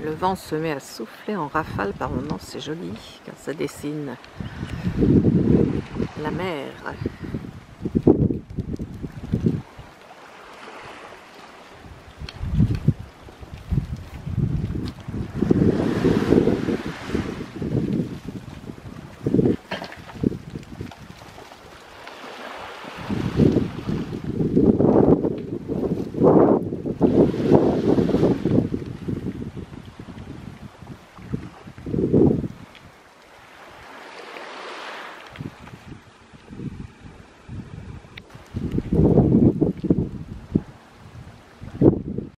Le vent se met à souffler en rafale par moments, c'est joli car ça dessine la mer.